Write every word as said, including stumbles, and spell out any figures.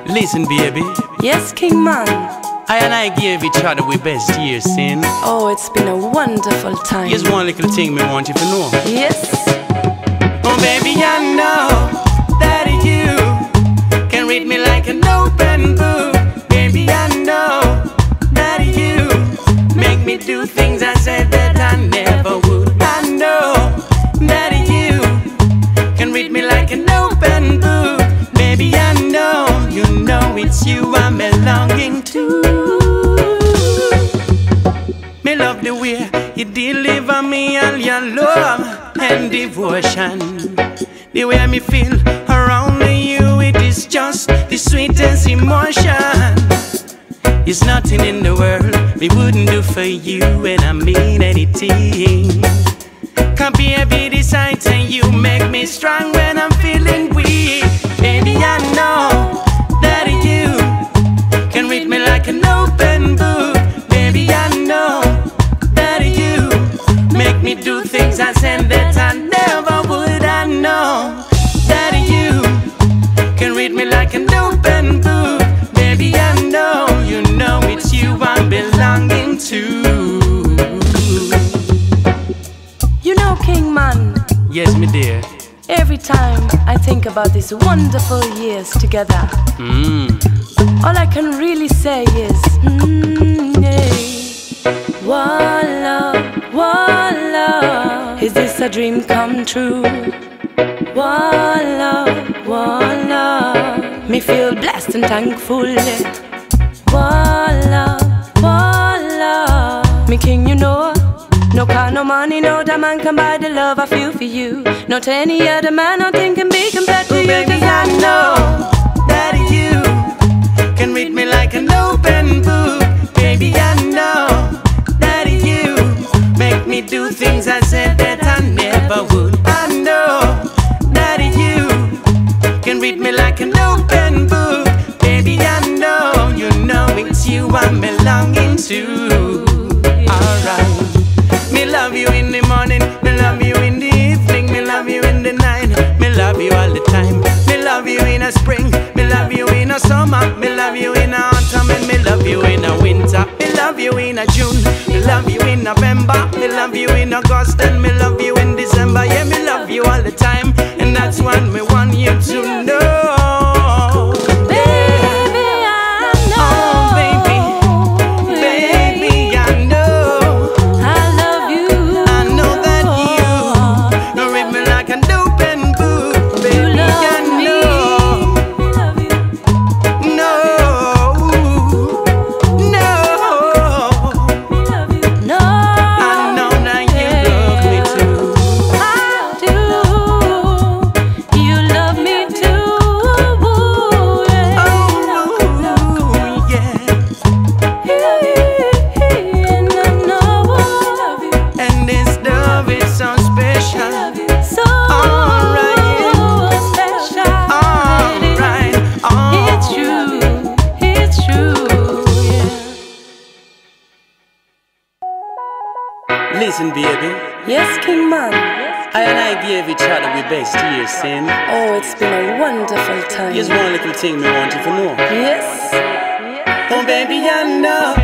Listen, baby. Yes, King Man. I and I gave each other we best years, sin. Oh, it's been a wonderful time. Here's one little thing me want you to know. Yes. Oh, baby, I know that you can read me like an open book. Baby, I know that you make me do things I said that I never would. I know that you can read me like an open book. Baby, I know, you know it's you I'm belonging to. Me love the way you deliver me all your love and devotion. The way me feel around you, it is just the sweetest emotion. There's nothing in the world we wouldn't do for you, and I mean anything. Come baby, this sight and you make me strong when I'm feeling weak. Baby, I know that you can read me like an open book. Baby, I know that you make me do things I said that I never would. I know that you can read me like an open book. Baby, I know, you know it's you I'm belonging to. You know, King Man. Yes, me dear. Every time I think about these wonderful years together, Mm. all I can really say is, mm, yeah. One love, one love. Is this a dream come true? One love, one love. Me feel blessed and thankful. Yeah. One love, one love. Me king, you know. No car, no money, no that man can buy the love I feel for you. Not any other man I think can be compared to Oh, you. baby, Cause I I know that you can read me like an open book. Baby, I know that you make me do things I said that I never would. I know that you can read me like an open book. Baby, I know, you know it's you I'm belonging to. Alright. Me love you in the morning, me love you in the evening, me love you in the night, me love you all the time. Me love you in a spring, me love you in a summer, me love you in a autumn, and me love you in a winter. Me love you in a June, me love you in November, me love you in August, and me love you in December. Yeah, me love you all the time, and that's what me want you to know. Listen, baby. Yes, King Man. I and I gave each other we best years, sin. Oh, it's been a wonderful time. Here's one little thing me want you to know. Yes. Oh, baby, I know